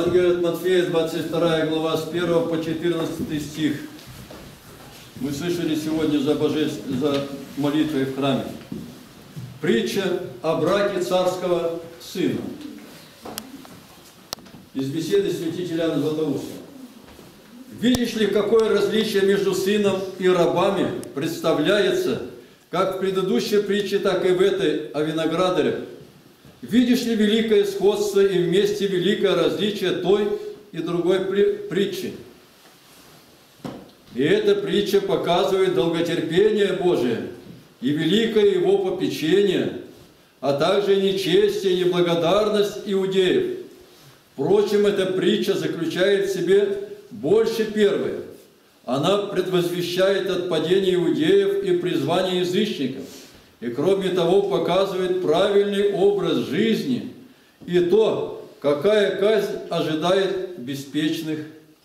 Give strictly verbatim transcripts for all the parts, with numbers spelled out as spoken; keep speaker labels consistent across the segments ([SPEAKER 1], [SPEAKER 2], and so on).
[SPEAKER 1] Евангелие от Матфея, двадцать вторая глава, с первого по четырнадцатый стих. Мы слышали сегодня за, божеств... за молитвой в храме. Притча о браке царского сына. Из беседы святителя Иоанна Златоуста. Видишь ли, какое различие между сыном и рабами представляется, как в предыдущей притче, так и в этой о виноградарях? Видишь ли великое сходство и вместе великое различие той и другой притчи? И эта притча показывает долготерпение Божие и великое Его попечение, а также нечестие и неблагодарность иудеев. Впрочем, эта притча заключает в себе больше первой. Она предвозвещает отпадение иудеев и призвание язычников. И кроме того показывает правильный образ жизни и то, какая казнь ожидает беспечных.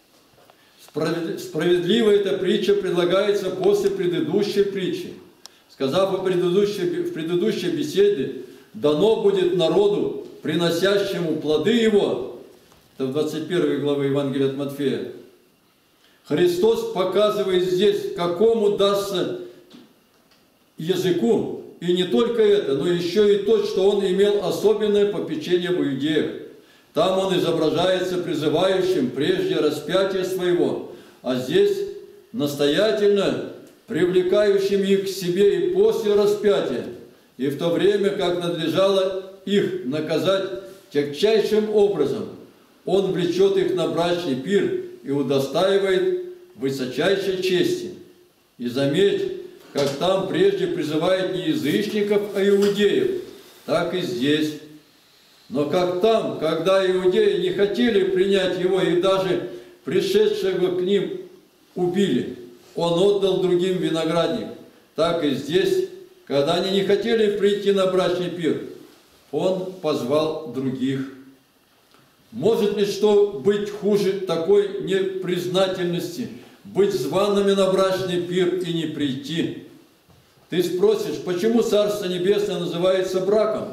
[SPEAKER 1] Справедливо эта притча предлагается после предыдущей притчи. Сказав о предыдущей, в предыдущей беседе, дано будет народу, приносящему плоды его, это в двадцать первой главе Евангелия от Матфея, Христос показывает здесь, какому дастся языку, и не только это, но еще и то, что он имел особенное попечение об иудеях. Там он изображается призывающим прежде распятия своего, а здесь настоятельно привлекающим их к себе и после распятия, и в то время, как надлежало их наказать тягчайшим образом, он влечет их на брачный пир и удостаивает высочайшей чести. И заметь, как там прежде призывает не язычников, а иудеев, так и здесь. Но как там, когда иудеи не хотели принять его и даже пришедшего к ним убили, он отдал другим виноградник, так и здесь, когда они не хотели прийти на брачный пир, он позвал других. Может ли что быть хуже такой непризнательности, быть зваными на брачный пир и не прийти? Ты спросишь, почему Царство Небесное называется браком?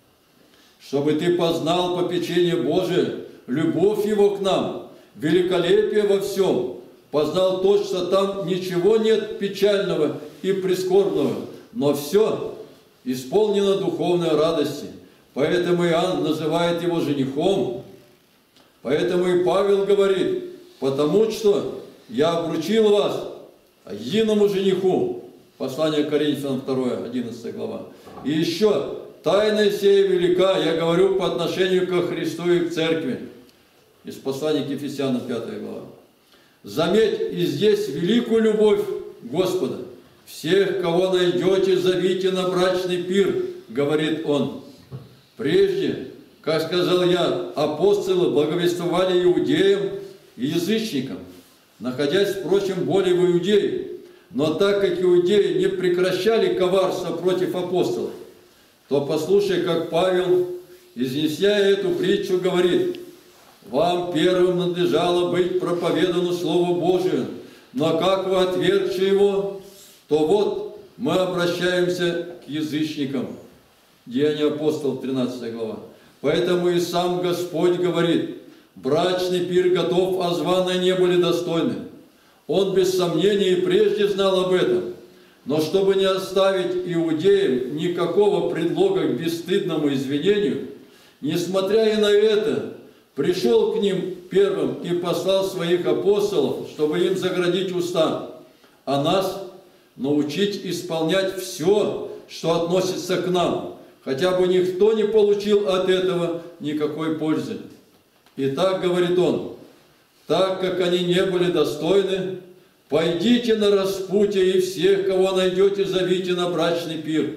[SPEAKER 1] Чтобы ты познал попечение Божие, любовь Его к нам, великолепие во всем, познал то, что там ничего нет печального и прискорбного, но все исполнено духовной радости. Поэтому Иоанн называет его женихом. Поэтому и Павел говорит, потому что я обручил вас единому жениху. Послание к Коринфянам вторая, одиннадцатая глава. И еще, тайна сия велика, я говорю по отношению ко Христу и к Церкви. Из послания к Ефесянам пятая глава. Заметь и здесь великую любовь Господа. Всех, кого найдете, зовите на брачный пир, говорит Он. Прежде, как сказал я, апостолы благовествовали иудеям и язычникам, находясь, впрочем, более в Иудее. Но так как иудеи не прекращали коварство против апостолов, то послушай, как Павел, изнеся эту притчу, говорит: «Вам первым надлежало быть проповедано Слово Божие, но как вы отвергши его, то вот мы обращаемся к язычникам». Деяния апостолов, тринадцатая глава. Поэтому и сам Господь говорит: «Брачный пир готов, а званые не были достойны». Он без сомнения и прежде знал об этом. Но чтобы не оставить иудеям никакого предлога к бесстыдному извинению, несмотря и на это, пришел к ним первым и послал своих апостолов, чтобы им заградить уста, а нас научить исполнять все, что относится к нам, хотя бы никто не получил от этого никакой пользы. И так говорит он: так как они не были достойны, пойдите на распутье и всех, кого найдете, зовите на брачный пир.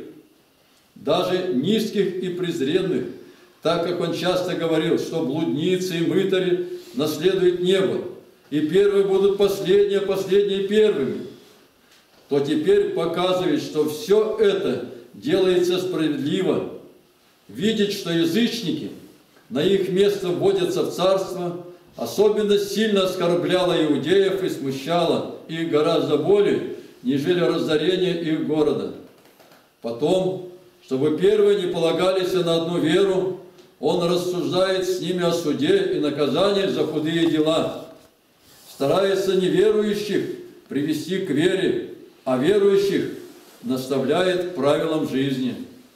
[SPEAKER 1] Даже низких и презренных, так как он часто говорил, что блудницы и мытари наследуют небо, и первые будут последние, а последние первыми, то теперь показывает, что все это делается справедливо. Видеть, что язычники на их место вводятся в царство, особенно сильно оскорбляло иудеев и смущало их гораздо более, нежели разорение их города. Потом, чтобы первые не полагались на одну веру, Он рассуждает с ними о суде и наказании за худые дела, старается неверующих привести к вере, а верующих наставляет к правилам жизни.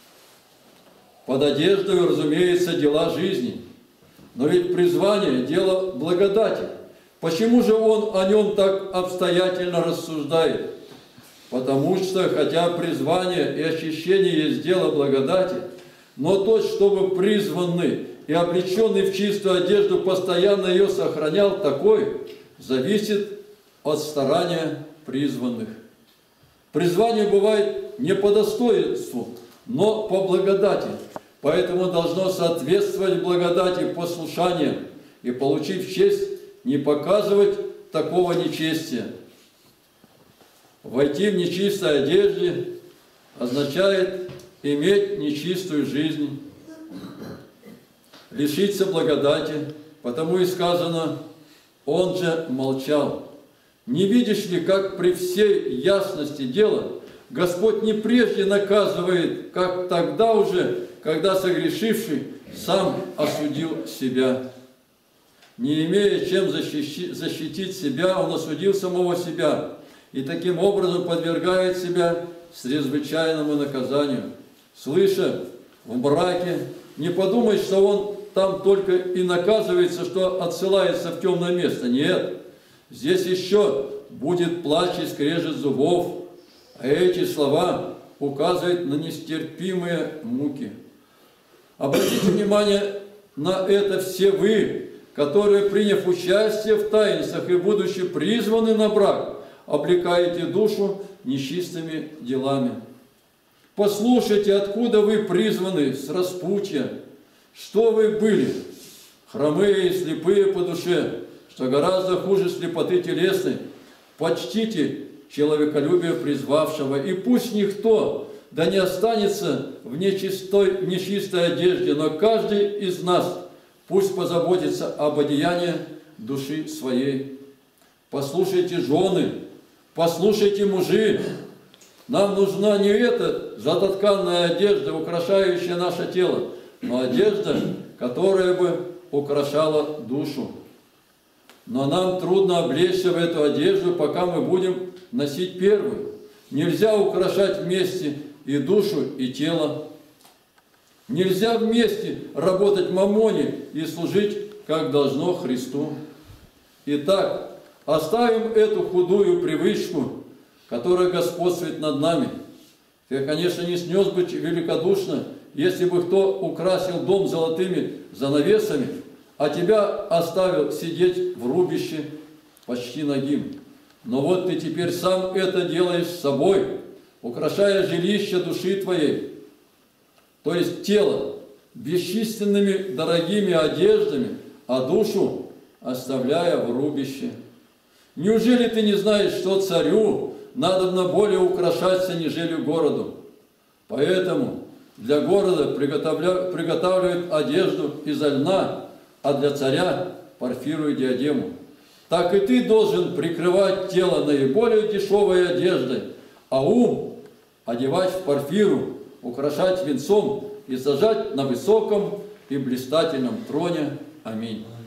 [SPEAKER 1] Под одеждой, разумеется, дела жизни. Но ведь призвание – дело благодати. Почему же он о нем так обстоятельно рассуждает? Потому что, хотя призвание и очищение есть дело благодати, но тот, чтобы призванный и облеченный в чистую одежду постоянно ее сохранял, такой зависит от старания призванных. Призвание бывает не по достоинству, но по благодати. Поэтому должно соответствовать благодати послушания и, получив честь, не показывать такого нечестия. Войти в нечистой одежде означает иметь нечистую жизнь, лишиться благодати, потому и сказано: «Он же молчал». Не видишь ли, как при всей ясности дела Господь не прежде наказывает, как тогда уже, когда согрешивший сам осудил себя? Не имея чем защитить, защитить себя, он осудил самого себя и таким образом подвергает себя чрезвычайному наказанию. Слыша в браке, не подумай, что он там только и наказывается, что отсылается в темное место. Нет, здесь еще будет плач и скрежет зубов, а эти слова указывают на нестерпимые муки. Обратите внимание на это все вы, которые, приняв участие в таинствах и будучи призваны на брак, облекаете душу нечистыми делами. Послушайте, откуда вы призваны с распутья, что вы были, хромые и слепые по душе, что гораздо хуже слепоты телесной. Почтите человеколюбие призвавшего, и пусть никто да не останется в нечистой, в нечистой одежде, но каждый из нас пусть позаботится об одеянии души своей. Послушайте, жены, послушайте, мужи, нам нужна не эта златотканная одежда, украшающая наше тело, но одежда, которая бы украшала душу. Но нам трудно облечься в эту одежду, пока мы будем носить первую. Нельзя украшать вместе и душу, и тело. Нельзя вместе работать мамоне и служить, как должно, Христу. Итак, оставим эту худую привычку, которая господствует над нами. Я, конечно, не снес бы великодушно, если бы кто украсил дом золотыми занавесами, а тебя оставил сидеть в рубище почти нагим. Но вот ты теперь сам это делаешь с собой, украшая жилище души твоей, то есть тело, бесчисленными дорогими одеждами, а душу оставляя в рубище. Неужели ты не знаешь, что царю надобно более украшаться, нежели городу? Поэтому для города приготавливают одежду изо льна, а для царя парфиру и диадему. Так и ты должен прикрывать тело наиболее дешевой одеждой, а ум одевать в парфиру, украшать венцом и сажать на высоком и блистательном троне. Аминь.